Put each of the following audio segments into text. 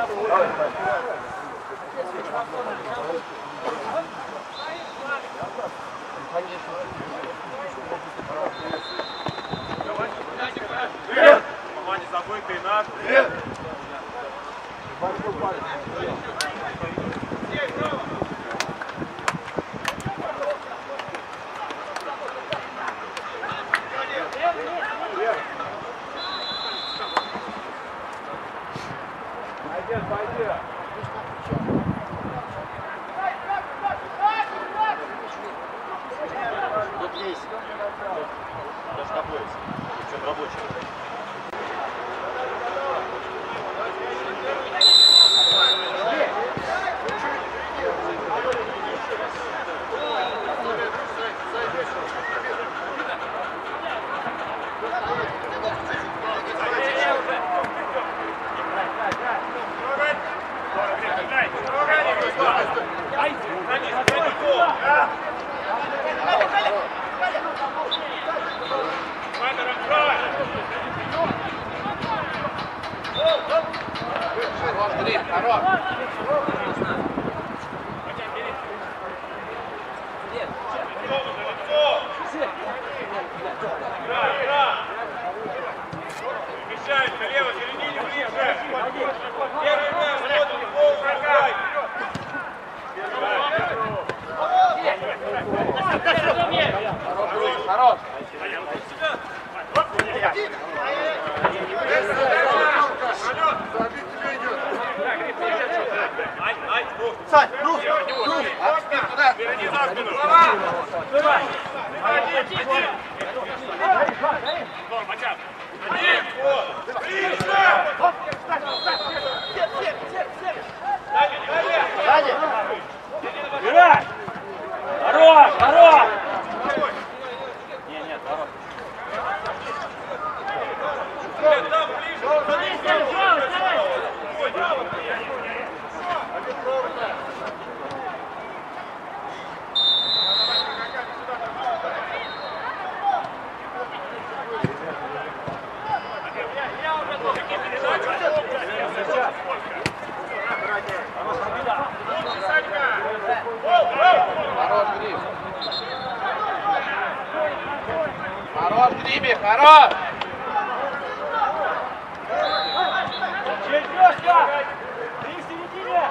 Команде забытый над. Тут есть. Даже тобой. Причем рабочий. Вмещается, лево, середине, ближе. Первый мяч, смотрим, пол, играй. Хорош. Сань, ну, туда. Верни за спину. Голова. Здорово, Мачат. Один, вот. Ближе. Сзади. Играй! Хорош, хорош! Нет, хорош. Там ближе. Хорош, Гриб. Хорош, Гриби, хорош. Черепёшка! Ты в середине!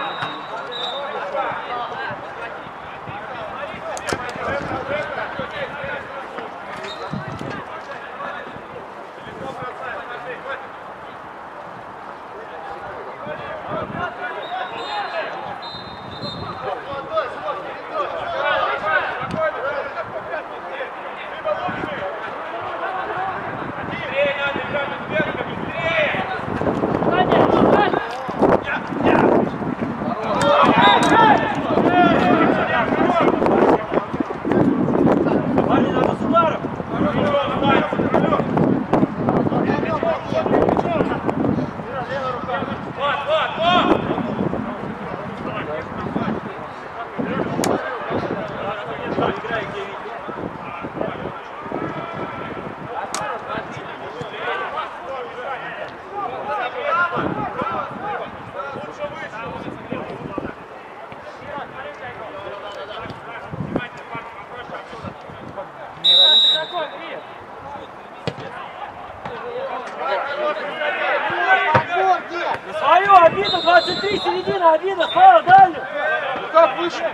Свою обиду, 23, середина, обида, Слава, дальнюю. Ну как выше?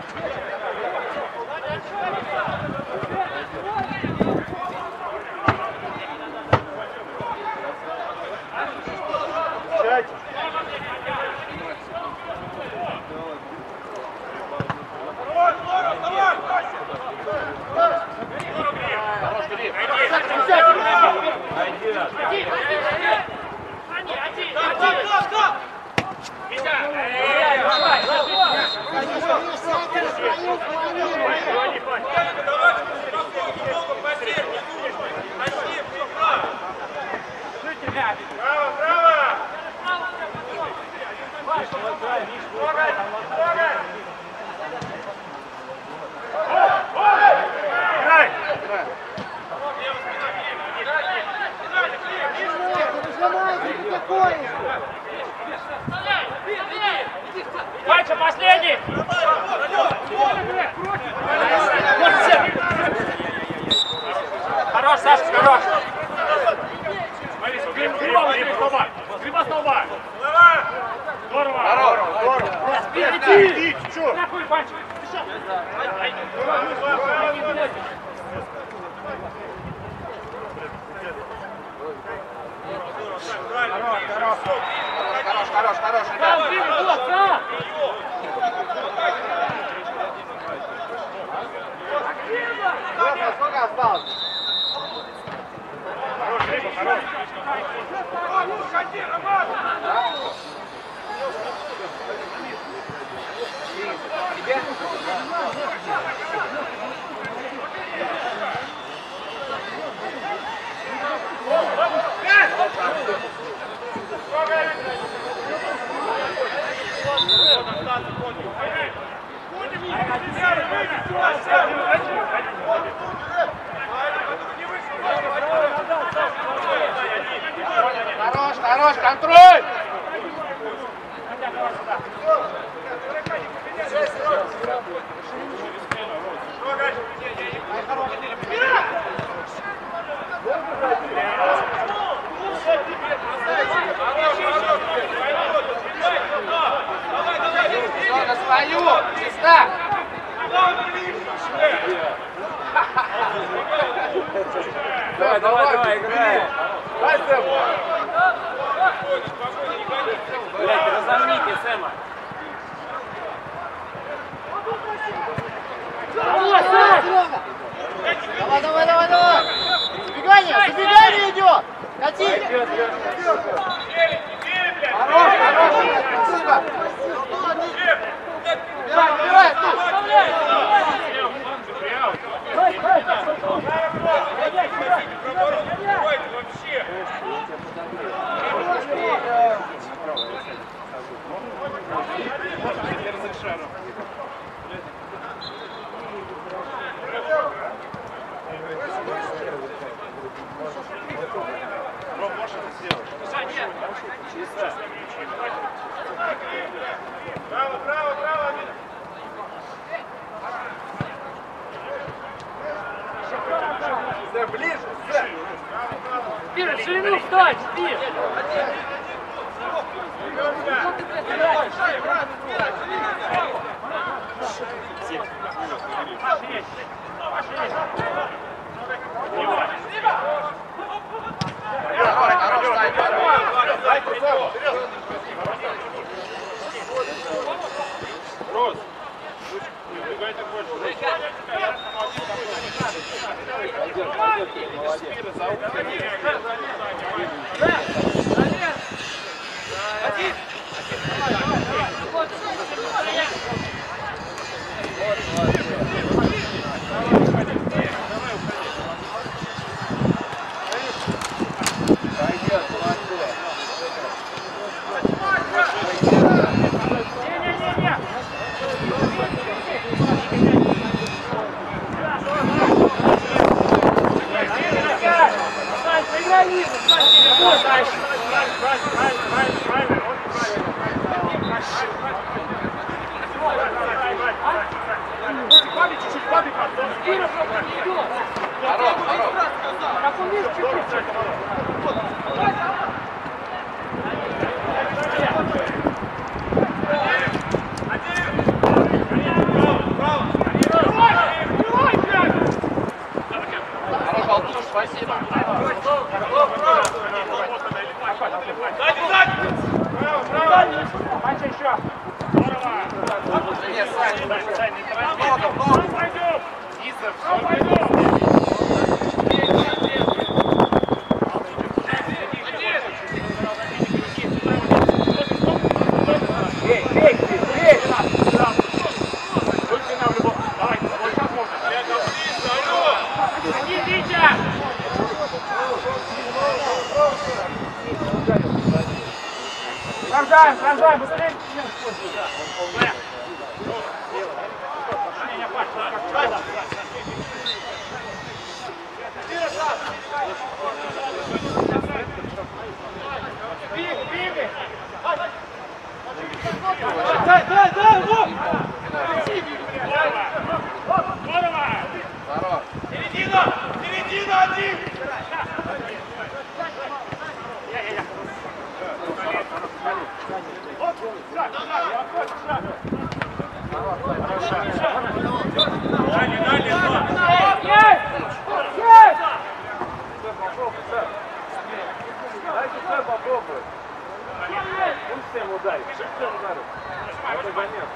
Сядь. Хорош, Гриб. Браво, браво! Играй! Нажимайте, какое? Дальше, последний! Хорош, Саша, хорош! Гриба столба! Здорово! Здорово! Иди! Нахуй, Панчик! Хорош! Там, блин, вот, да! Сколько осталось? Хорош! Уходи, Роман! Хорош, контроль! Все, на свою! Чисто! Давай, играй! Дай Сэму! Блядь, разомните Сэма! Давай! Забегание идет! Кати! Хорош! Спасибо! Убирай, Браво! ближе! Спир, в ширину встать, Спир! Рос, убегайте больше. Спасибо. Панча еще! Нет, Сань, Продолжаем, быстрее! дай, вот! Здорово. Середина один! Дали, Дайте все попробует. Пусть всем ударит. Всем ударит. Это замес.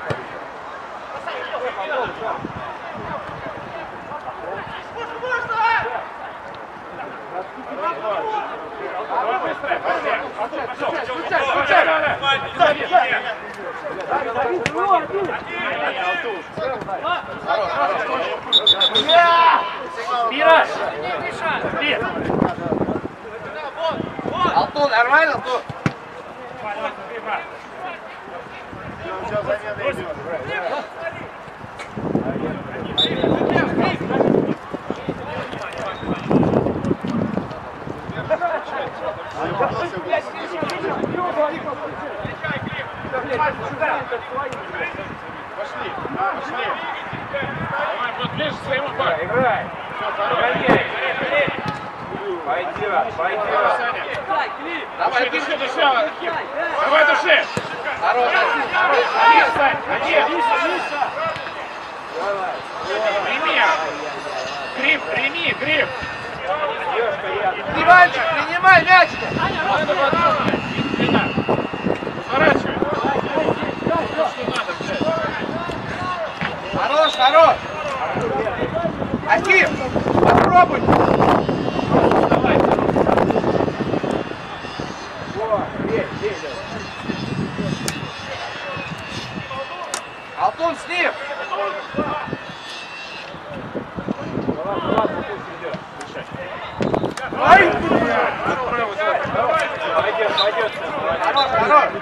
Мира! Алтун, нормально, Алтун? Сейчас замена идет. Пошли. Давай, вот ближе к своему пару. Играй. Пойди. Давай, дыши. Давай, дыши. Хорош. Один. Прими, гриф. Диванчик, принимай мяч. Сворачивай. Хорош. Аким, попробуй. Давай. Алтун с ним. Ай! Пойдет. Хорош.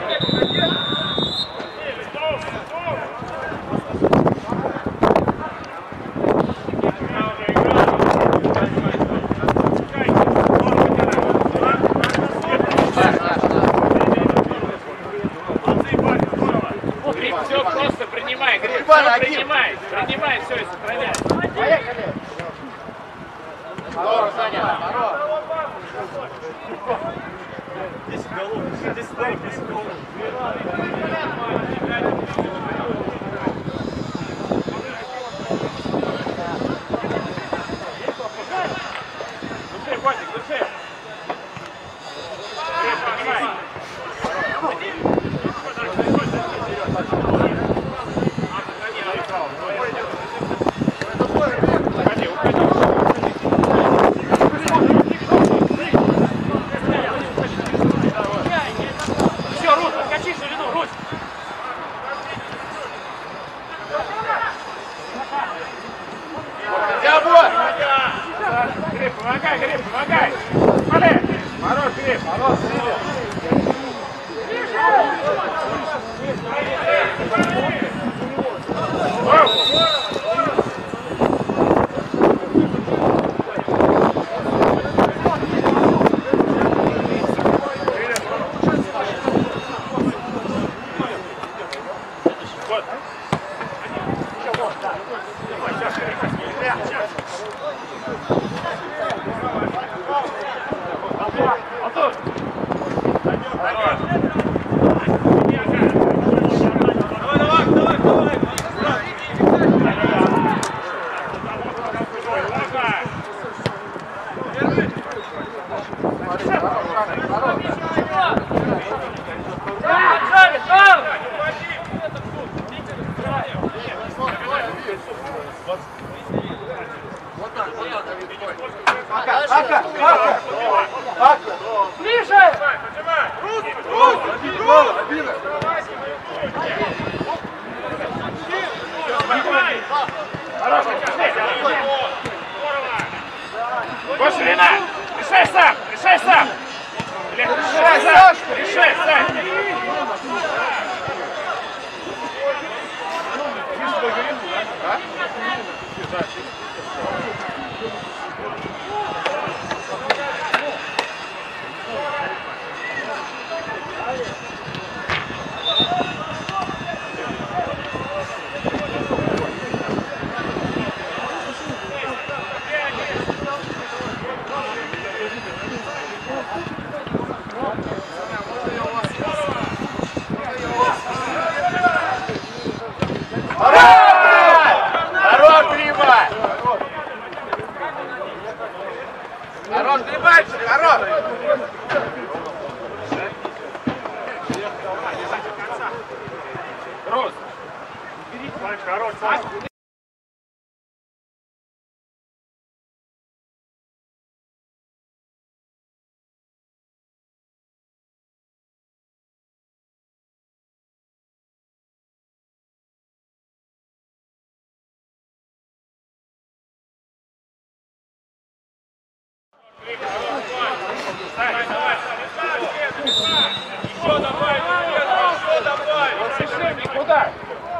Все просто принимай, гриф. Принимай все и сохраняй. Поехали. Здорово, Саня. Здорово. 10 голов, 10 голов. Души, Котик, души. Гриф, принимай. Все, Русь, откачи ширину, Русь. Гриф, помогай. Смотри. Хорош, Гриф. Ближе! Вот ширина! Решай сам! Решай сам! хорош. Еще давай, еще давай! Куда?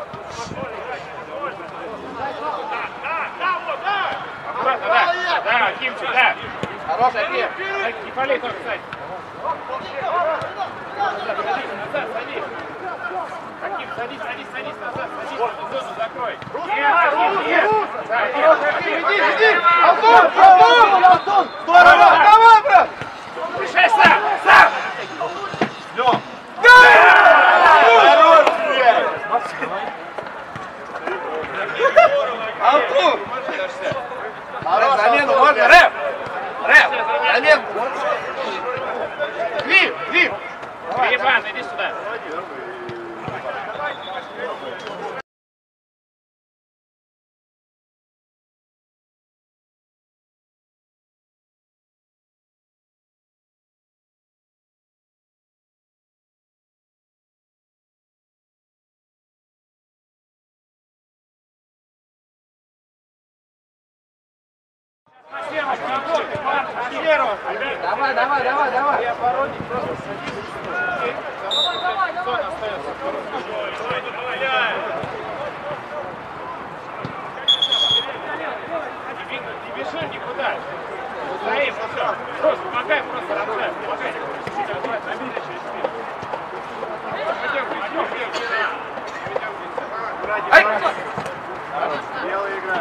Да, Кимчик, да. Хороший, Ким. Не пали только, кстати. Назад, садись. Аким, садись, назад, садись. Зону закрой. Иди. Антон! Здорово! Давай, брат! Решай сам! Ждем. Антон! Хорош, замену можно! Рэп! Замену! Лив! Иван, иди сюда! Давай. Я оборонник просто садись. Сон остается. Не бежи никуда. Стоим, все. Просто помогай, просто Рамзан. Помогай. Набери через спину. Белая игра.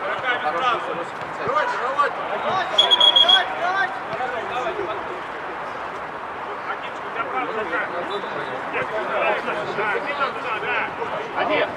Один.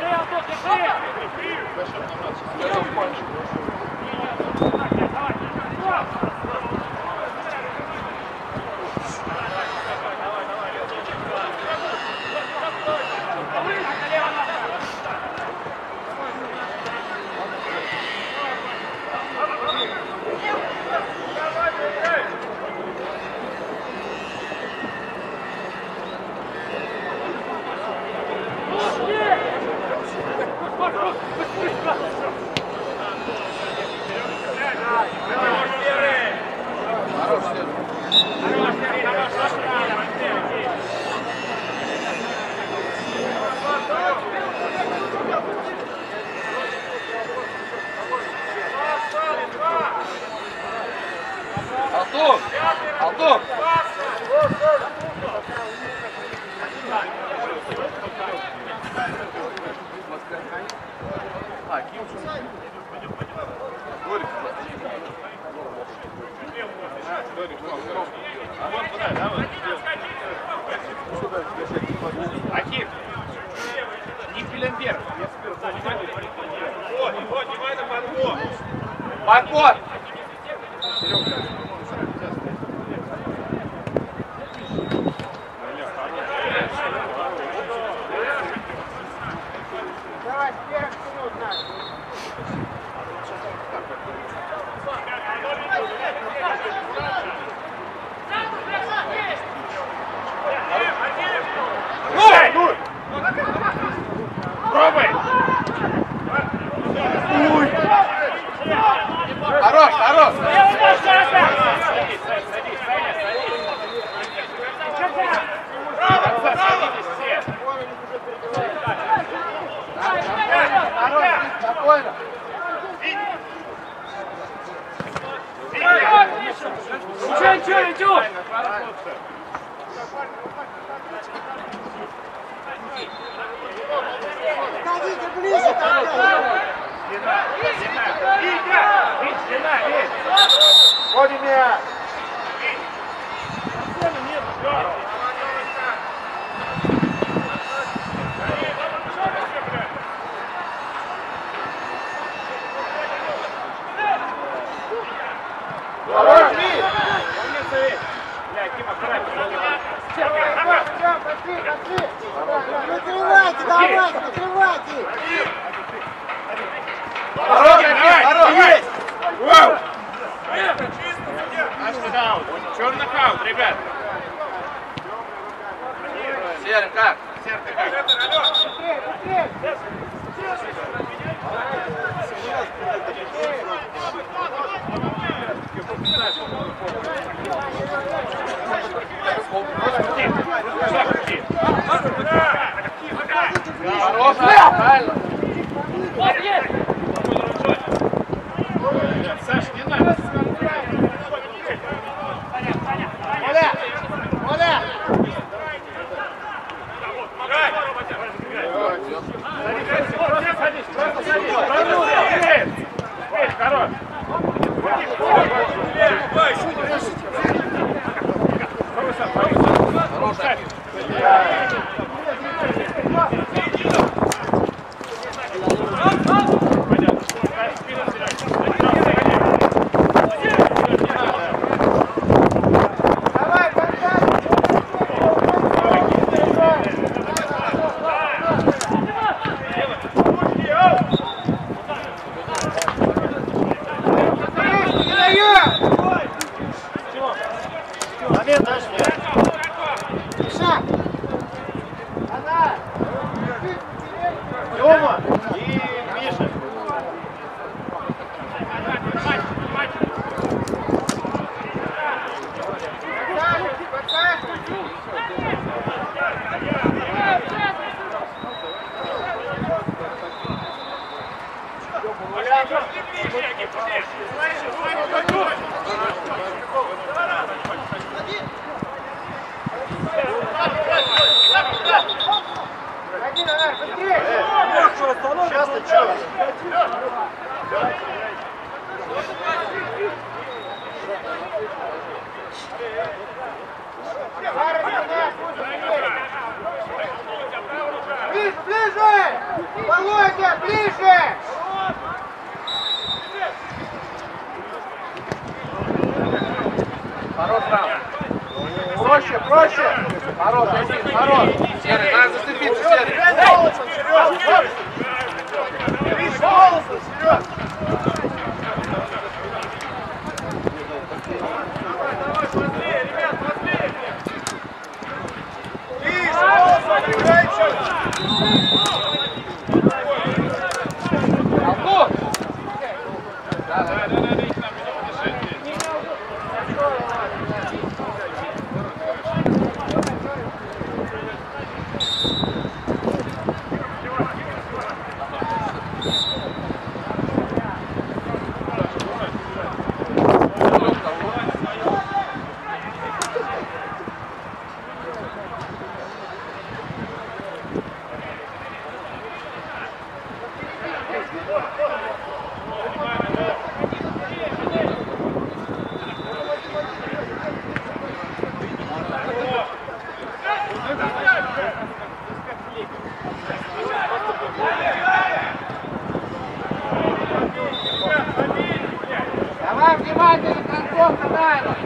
Алтон! Аким! Не Филенберг! Вот, давай на подход! Подход! Пробуй! Хорош! Спокойно! Ничего! Подходите ближе тогда! Входи меня! Пошли! Накрывайте, давайте, накрывайте! Давай! Вау! Даун. Черный хаут, ребят. Серый, как? Серый, как? Саша, не надо. Тёма и Миша. Сейчас ты чё? Ближе! Володя, ближе! Хорош там. Проще, проще. Хорош, один, хорош. Серый, надо зацепиться, Серый. Волосы, вперед! Давай внимательно, концовка, Дайна!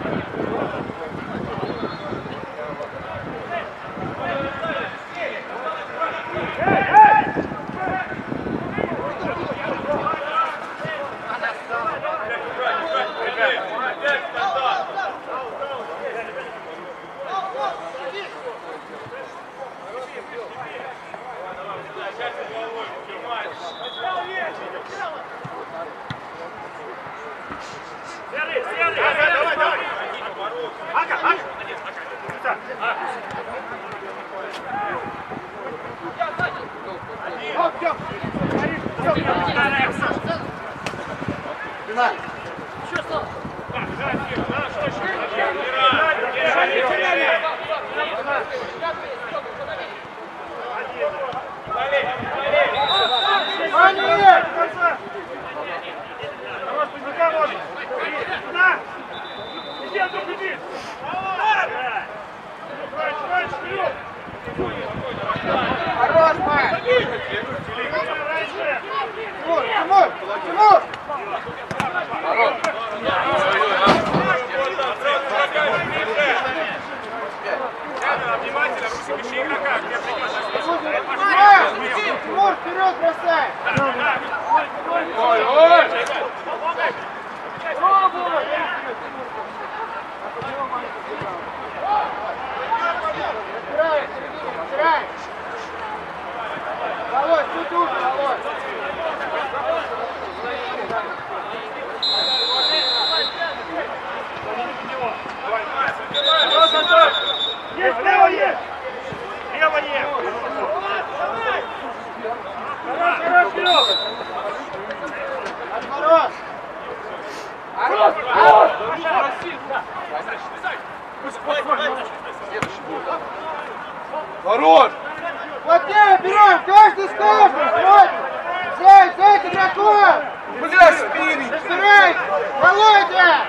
Хорош, Май! Тимур! Тимур! Внимательно, руки игрока, где принимаешь. вперед бросай! Ой, ой! Забирай, середину, забирай! Володь, чуть лучше, Володь! Есть, лево есть! Лево есть! Хорош, вперед! Отворот! Хорош! Плотнее берем, каждый с каждым, смотрим! Зайд, игроков! Бля, спереди! Забирай! Володя!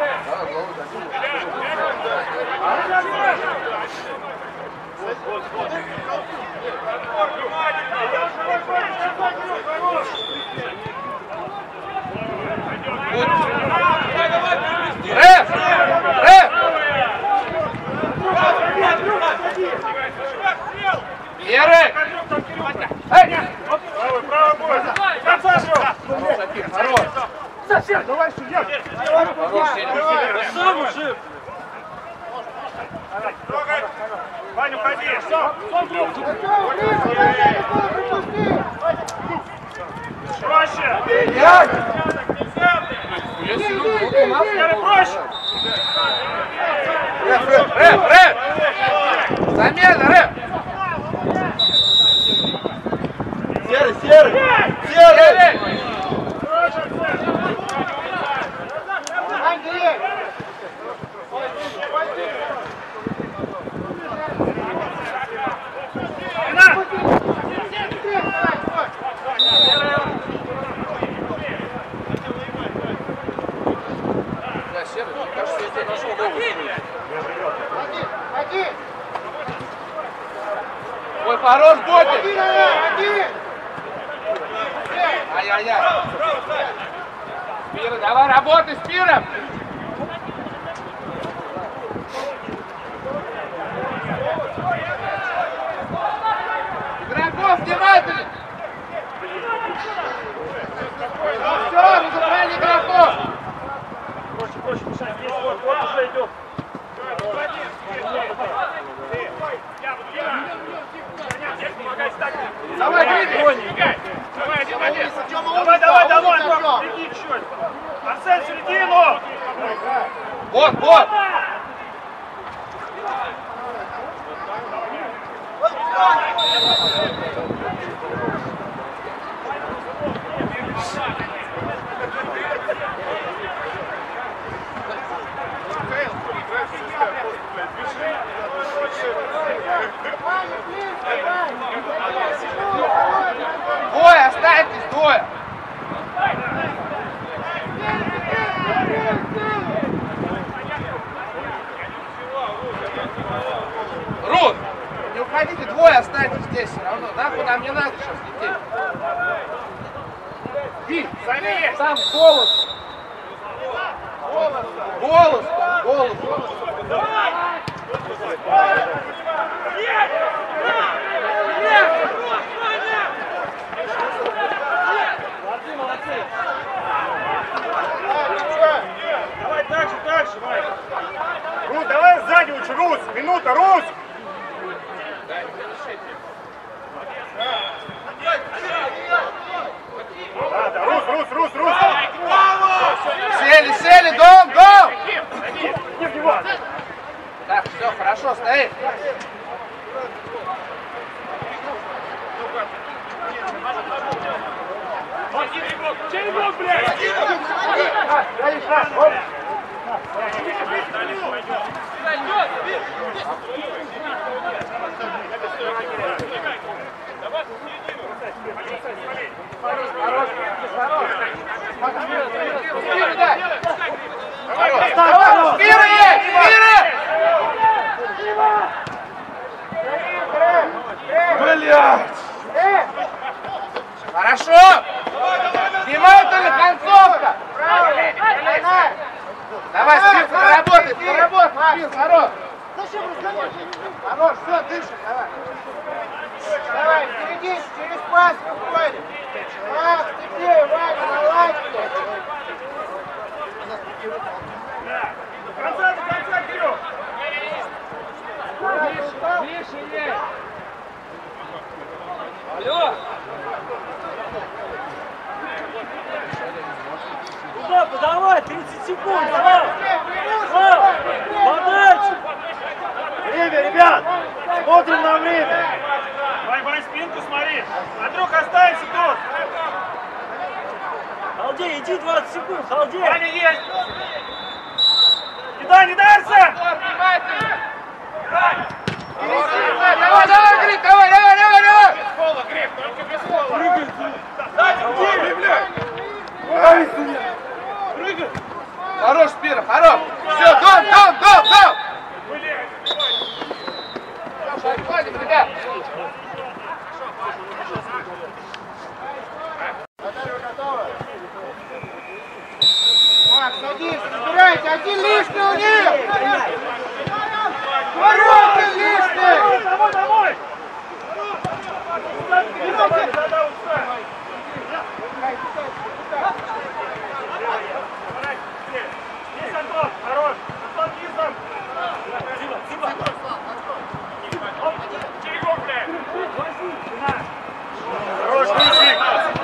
Рэп! Рэп! Еры! Эй! Правый бой! Хорош! Давай, судья! Хорош, Сеня! Сам уже. Ваня, уходи! Проще! Пять! Яры, проще! Рэп, рэп, рэп, рэп! Замена, рэп! Серый, серый! Серый! Андрей! Да, серый, мне кажется, я тебя нашел новую. Один! Ой, хорош, Ботик! Один! Ай-яй-яй! Спира, давай работай, Спира! Игроков внимательно! Все, разобрали игроков! Проще, мешать. Есть, вот уже идет. Давай, Дмитрий! Давай, Антон, беги чуть. Арсен, в середину! Вот, вот! Двое, останьтесь, двое! Рут, не уходите, двое останьтесь здесь все равно. Нахуй нам не надо сейчас лететь. Ви, сам голос. Голос, голос. Давай дальше, Вань. Рус, давай сзади лучше, Рус. Минута, Рус. Да, Рус. Сели, дом! Так, все, хорошо, стоит. Чей блок, блядь? Давай, Спира есть! Блядь! Хорошо! Внимательно, концовка! Давай, Спир, поработай, Спир, хорош! Хорош, все, дышим, давай! Давай, впереди, через пас выходим! Ваня! Макс, теперь, Ваня, наладь! До конца, Кирилл! Ближе ей! Алло! Куда подавай? 30 секунд! Слава! Подальше! Время, ребят! Смотрим на время! Вань, спинку смотри! Андрюх, останься тут! Халдей, иди 20 секунд, Халдей! Ваня есть! Не дай, Арсен! Давай, давай, Гриф, давай! Без фола, Гриф, только без фола! Прыгай! Хорош, Спира, хорош! Все, дом! Хватит, ребят! Макс, садись, собирайте, один лишний у них! Ворота лишний! Домой! Здесь Антон, хорош! Антон низом! Черегов, блядь! Хорош, Лысик!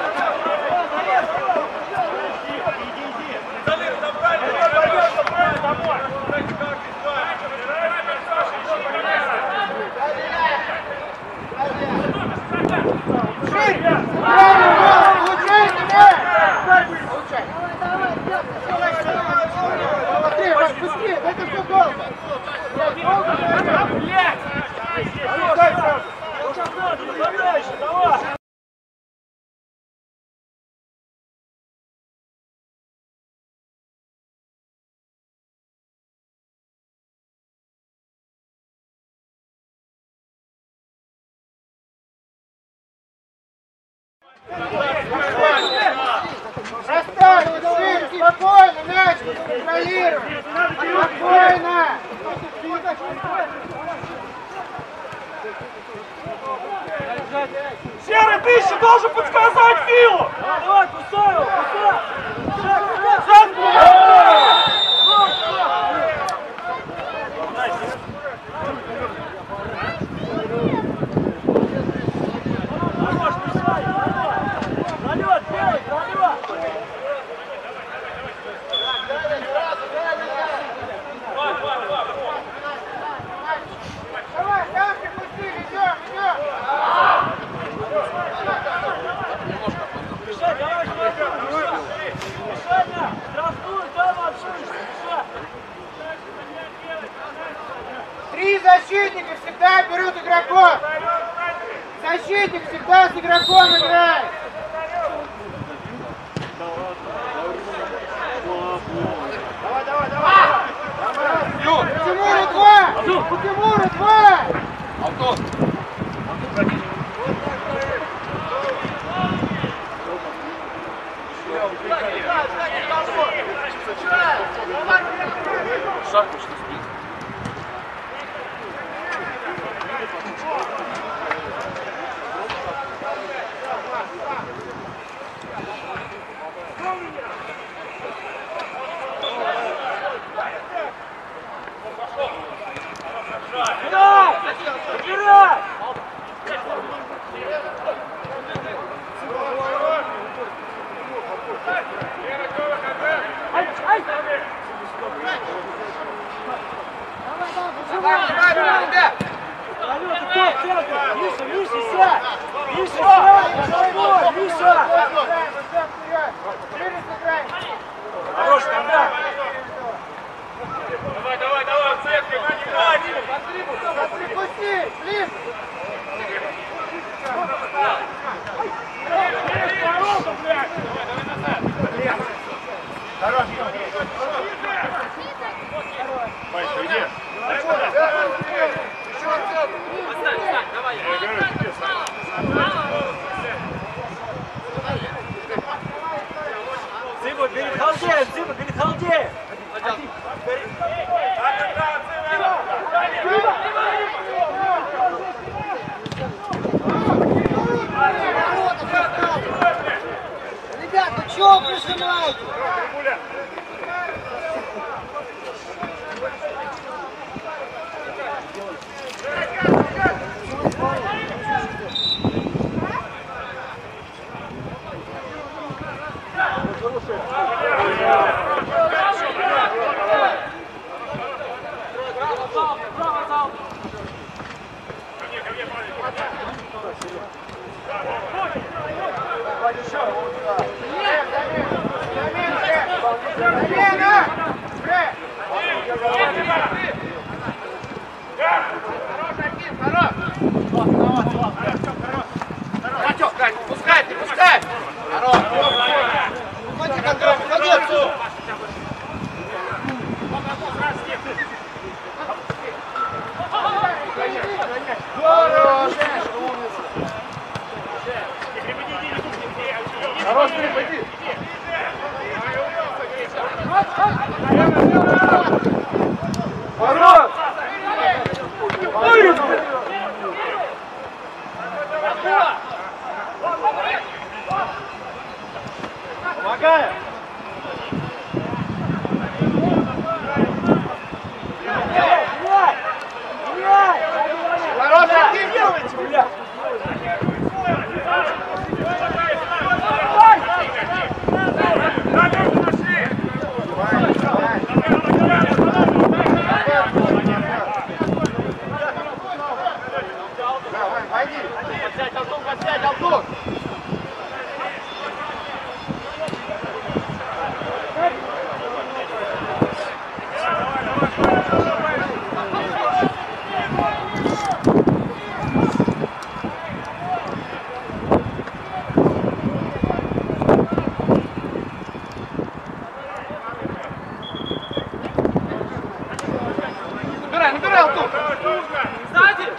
Расставьте, шире, спокойно, мяч контролируй! Спокойно! Серый, ты еще должен подсказать Филу! Давай, кусай его, кусай! Хорош, мешай! Пролет, белый, пролет! Давай, Данка, пусти, идем! Мешай, давай, мешай, штрафуй, там отшишься, мешай! 3 защитника всегда берут игроков! Защитник всегда с игроком играет! Юр! У Тимура 2! У Тимура 2! Антон! Шаг что спит. Убирай! Ребят! Алёна, ты кто в центре? Миша, сядь! Миша, сядь! Давай, Миша! Хорош, тогда! Давай, в центре, Пусти, блин! Ворота, блядь! Давай назад! Хорош! Вань, иди! Дзыба, перед Халдеем! Дзыба, перед Халдеем! Игроков прижимайте! Пускай, ты пускай! Хорош! Уходи, контроль, уходи отсюда! Хорош, пойди! Хорош! Помогаем! Хорош, активно! Пойди! Подсядь, Алтур! Набирай, Алтур! Сзади!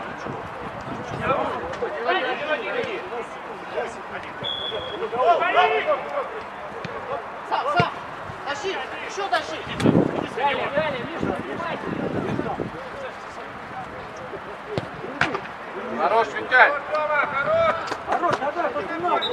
Сам! Тащи! Еще тащи! Хорош, Витяль! Хорош, отдай, пацанов!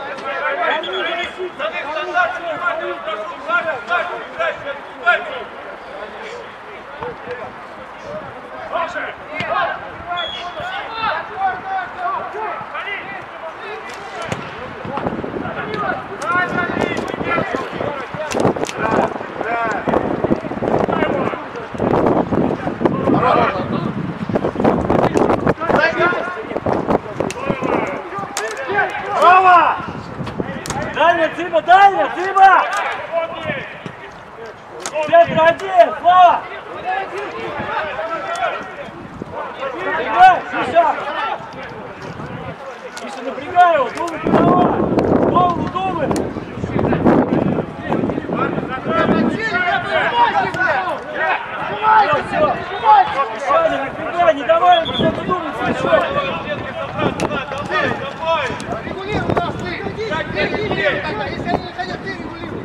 Браво! Дальня, Циба, дальня, Циба! Центр один, Слава! Напрягай, Миша! Миша, напрягай его, думай, подавай! Голову думай! Все, Миша, не напрягай, не давай ему что-то думать, Миша! Регулируй нас, ты! Регулируй тогда! Если они не хотят, ты регулируй!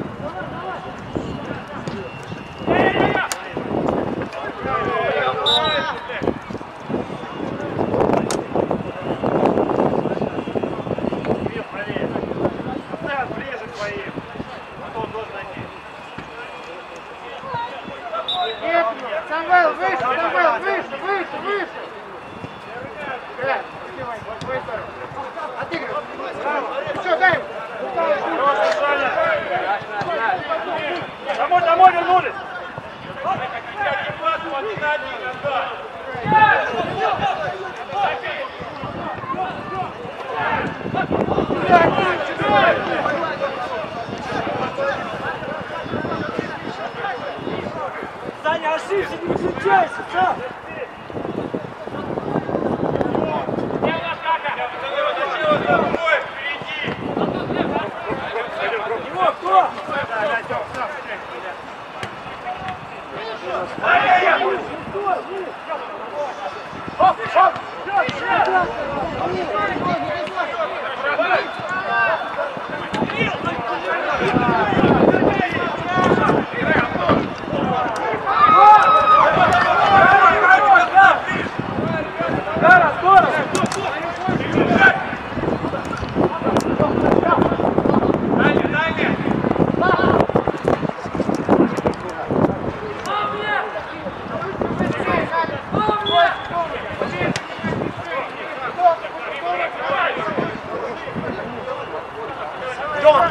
Самвел, выше! Самвел, выше! Выше! Выше! Отыгрывай! Ты что, дай ему! Домой, домой вернулись! Саня, ошибся, не выключайся, сам! Его кто? Артем!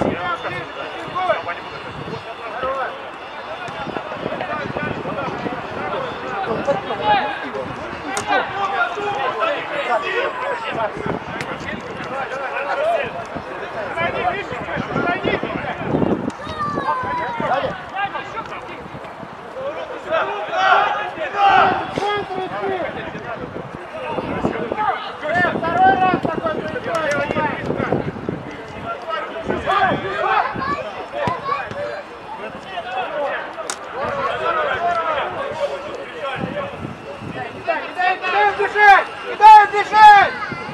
Второй раз такой придет. Кидай бежать!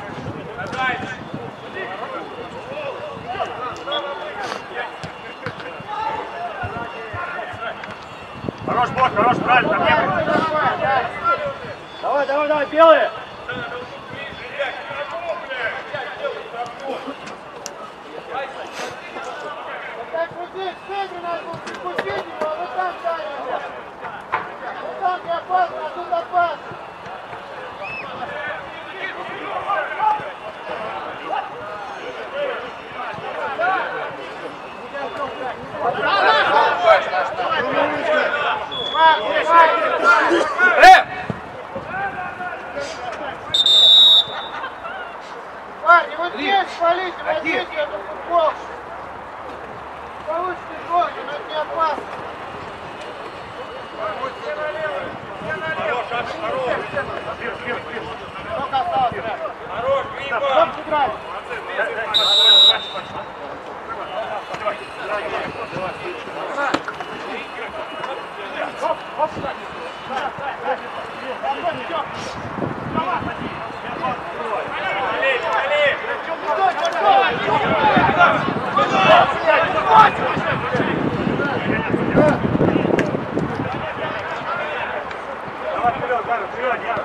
Хорош, блок, хорош, правильно. Давай, белые! Так вот здесь, в центре надо было прикусить его, а вот там станете. Вот там не опасно, а тут опасно. Парни, вот здесь полите, возьмите эту футболку. Получите гол, но это не опасно. Сколько осталось? Хорош, Гриба! Стоп, сыграй. Давай вперед, Галя, вперед, Яна.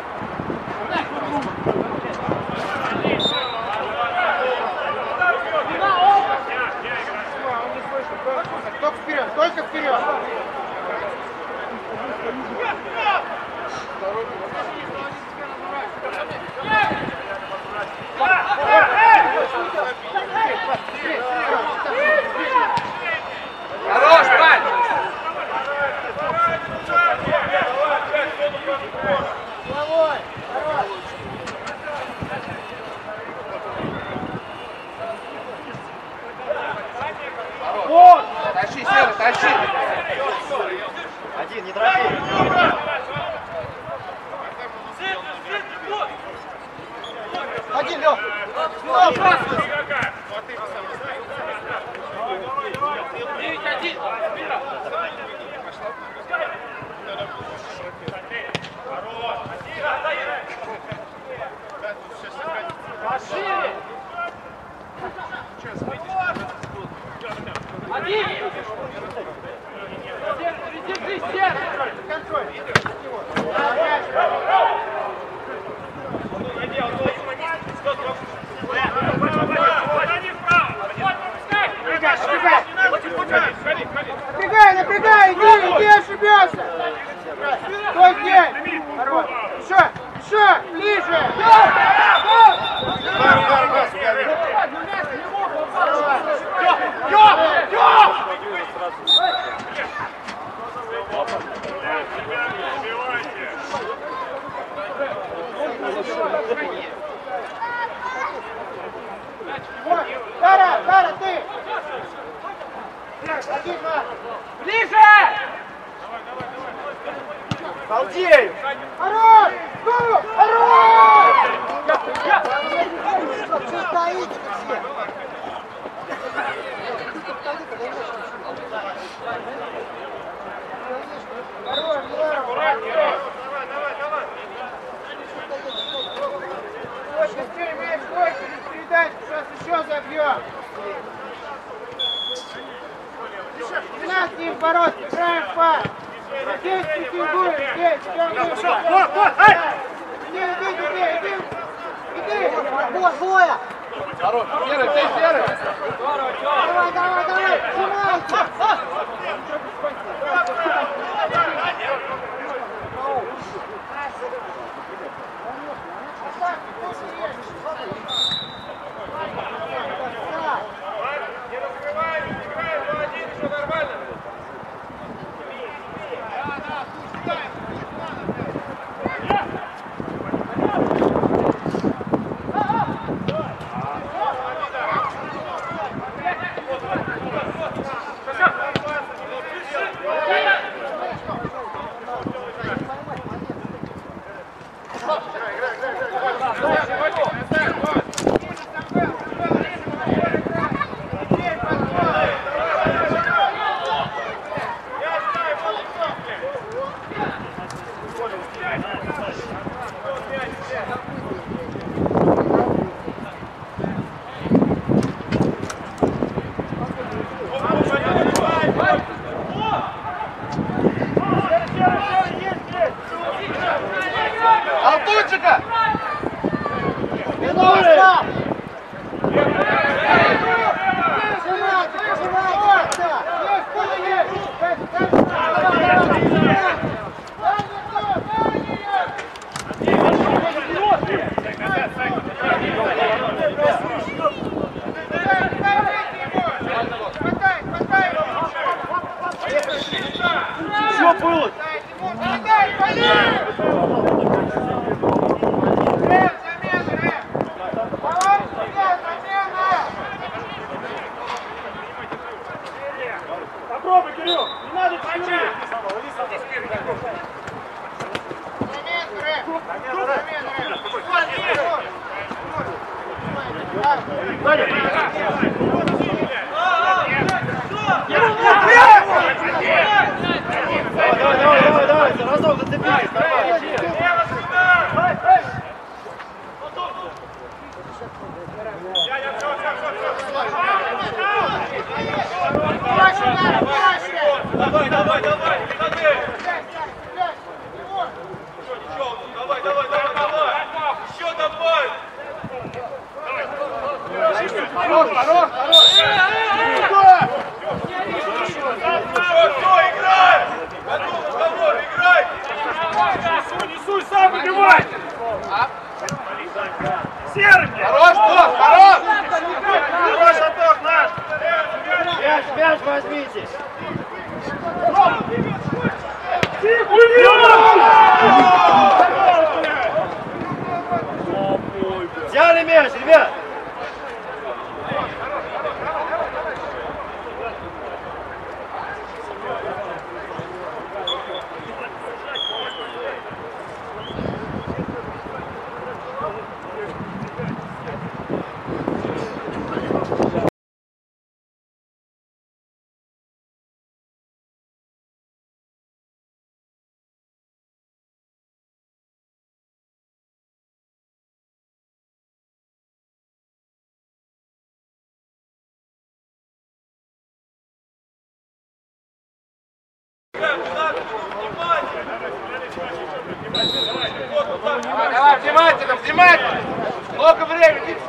Только вперед, только вперед. Хорош, Вань! Головой, хорош. Вот! Тащи, Серый, тащи! Один, не торопи. Один, Лёх. Напрягай, иди ошибешься. Стой здесь. Хорош. Еще, ближе. Дара, ты. Один, два. Ближе! Балдею! Хорош! Хорош! Что стоите все? Хорош, здорово! Вот, быстрее мяч, стойте, без передач, сейчас еще забьем. Не надо с ним бороться, играем в пас. Здесь претендуем, здесь, все иди. Двое. Хорош, Серый, ты Серый! Давай, сжимайся. Давай, разок зацепитесь, давай. Давай, еще давай! Хорош! Все, играй! Готов разговор, играй! Несуй, сам выбивай! Серый! Хорош! Хорош, Антох, наш! Мяч возьмите. Взяли мяч, ребят! Давай, внимательно! Много времени!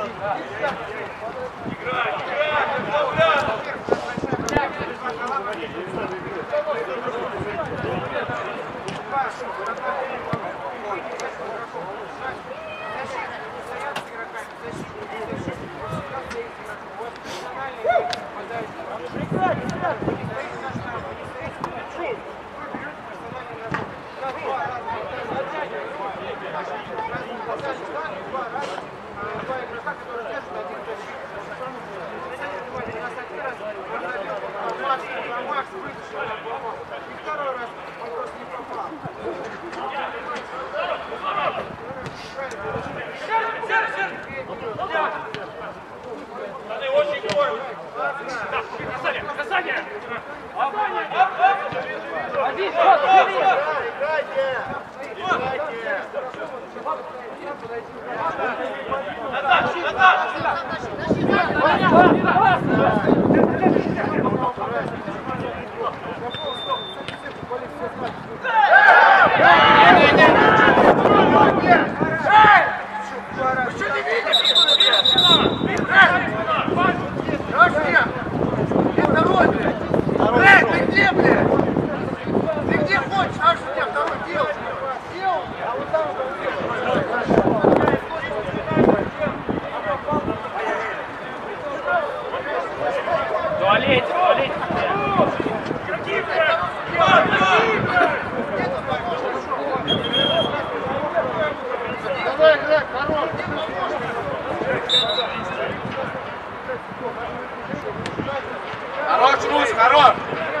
Хорош, Русь, хорош!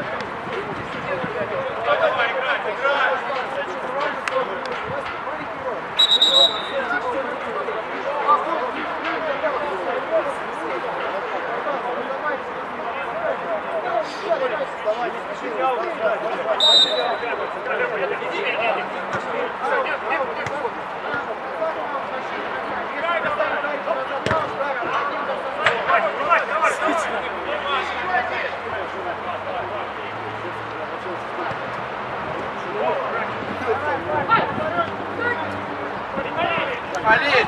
Полей!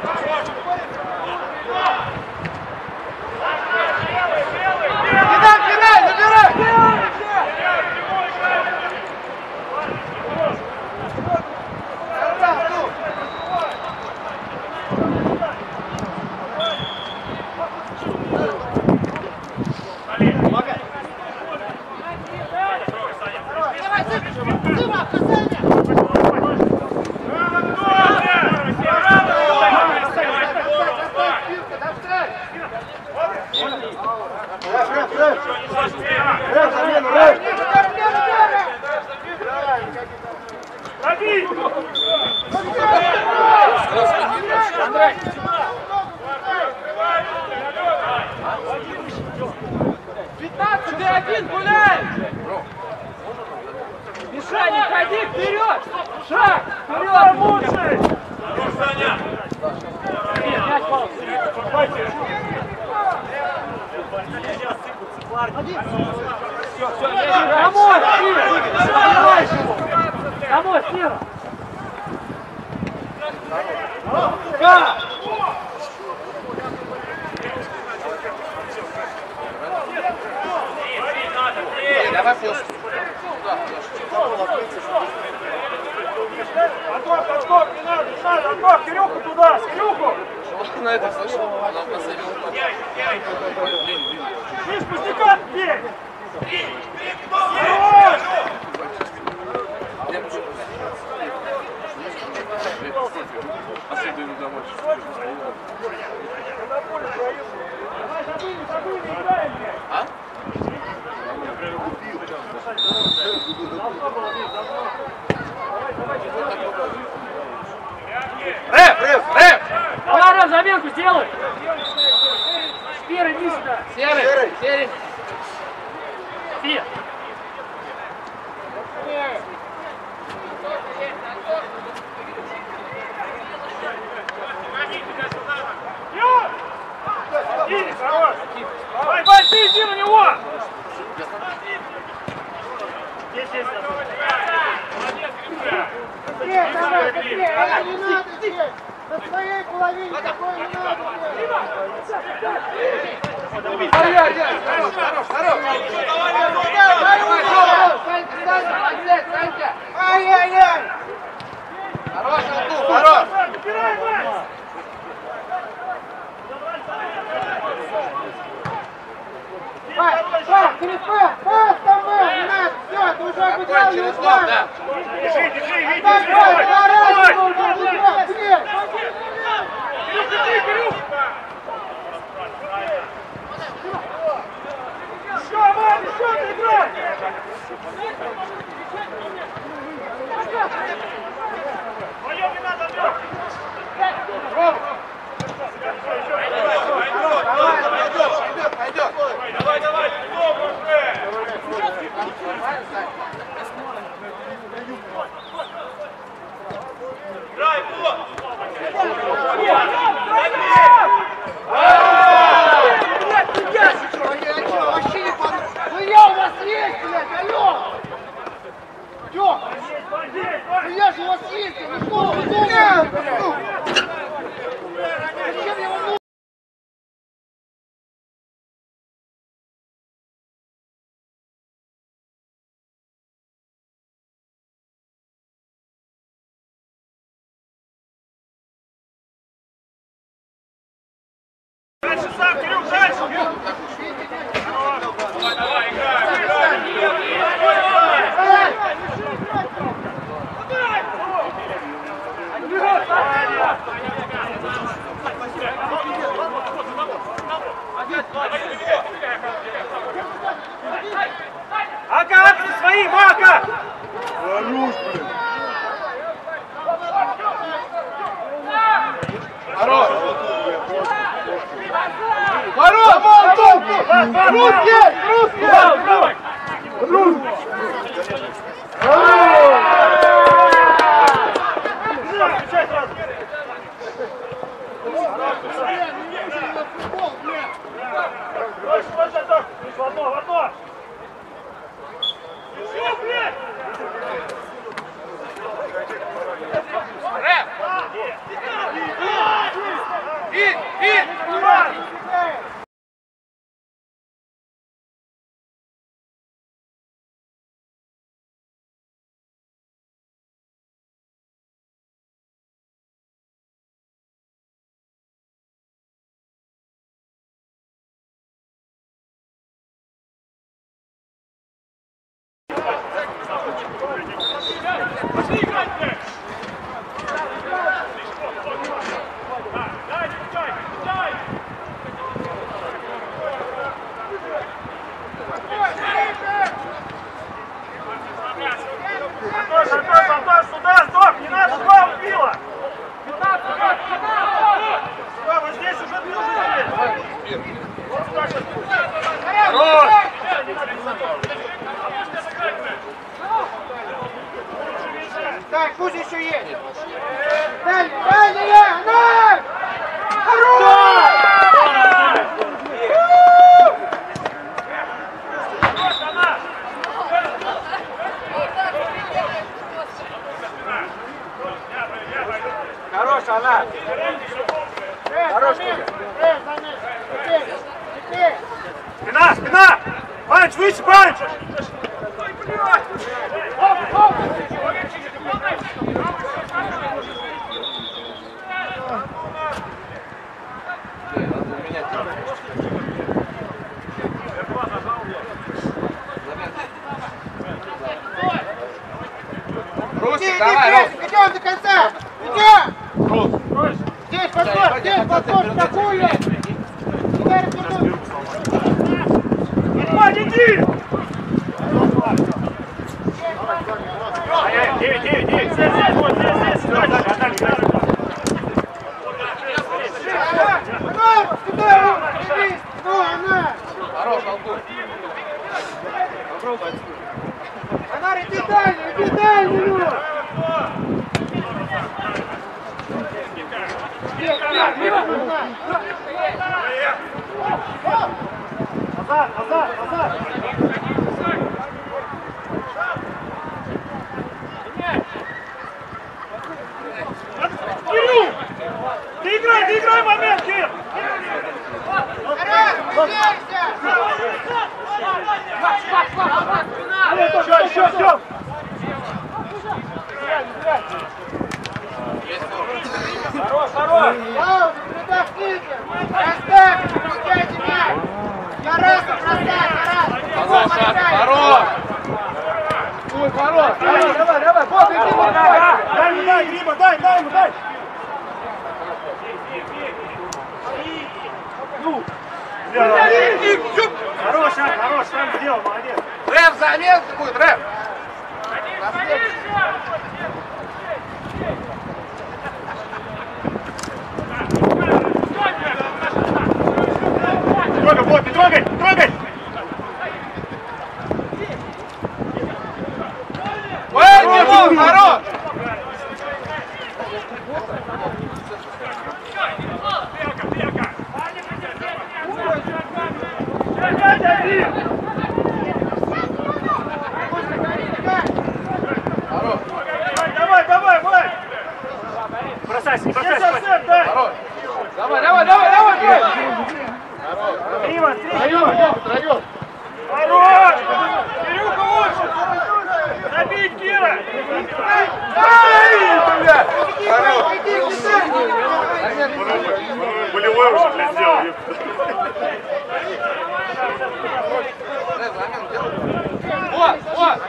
Кидай, забирай! Рэп, замену, рэп! играй. Ты один гуляй! Миша, не ходи вперед! Шаг! Вперед лучше! Мяч, домой, домой, Сера! Давай пусть. Отскок, не надо, отскок, Кирюху туда, Кирюху! На это слышал? Она посадила. Видишь, пустяка, бей! Последую домой. А? Рэп! Ладно, заменку сделай! Спира, иди сюда! Серый! Спир! Давай, ты иди на него! Здесь. Быстрее, давай, быстрее! Не надо здесь! На своей половине такое не надо! Санька! Ай-яй-яй! Хорош, Алтур, хорош! Пас там был, не надо, все, ты уже обыграл его. Через год, да. Держи, Витя, Так, давай! давай, давай, быстрее! Кирюх! Еще, Ваня, еще ты играй! Вдвоем не надо, Андрей! Пойдет! Давай, много уже! Играй, вот! Ну я у вас есть, блядь, алло! Тём! Ну я же у вас есть, ну что вы думаете, блядь? Зачем я вам нужен? Дальше сам, Кирюх, дальше! Давай, играй! Ака, акции свои, Мака! Хорош! Хорош! В одно! Рэп! Вид! Хорош! Так, пусть еще есть. Дальше, дальше, хорош! Хорош, она! Хорош, Спина, спина! Панч, выше, панч! Русик, давай, Рус! Идем до конца! Идем! Здесь подход, здесь подход, такую! Иди! 9, здесь, вот здесь, Хорош, Алтур! Попробуй. Анар, иди дальше, ну! Назад! Кирилл! Ты играй момент, Кирилл! Еще! Хорош! Пауза, передохните! Расставь, пускайте мяч! Тарасов, расставь, Тарас! Хорош! Ой, хорош! Давай! Вот, иди, Дай ему, Гриба, дай ему! Ну! Хорош, сам сделал, молодец! Рэп, замен будет, рэп! Не трогай! Ой, Димон, хорош! Давай, Май! Бросайся! Хорош! Давай! Иван, Втроем! хорош! Кирюха лучше! Забить, Кира! Болевой уже, блядь, сделал. Вот!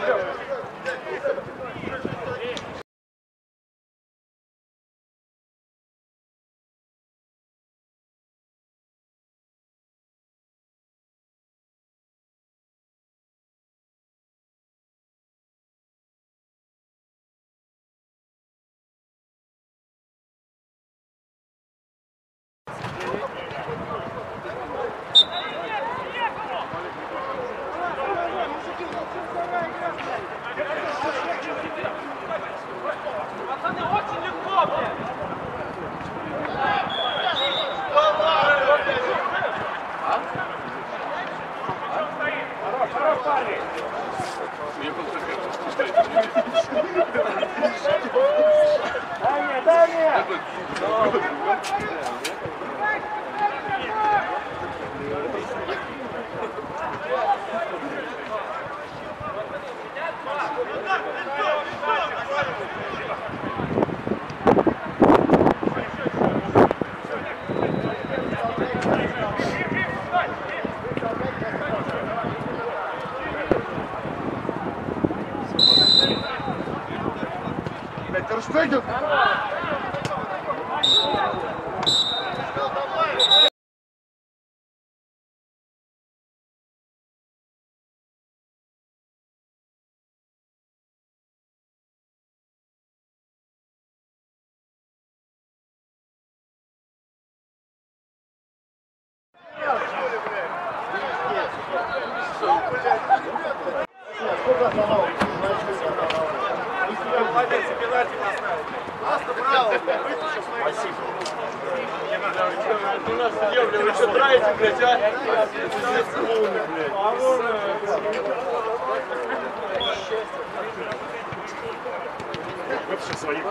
Дай мне! Что идет? Молодец, и пенальти поставил. Браво! Спасибо. Ты нас съел, блядь, вы что траете, блядь, а? Вот сейчас свои.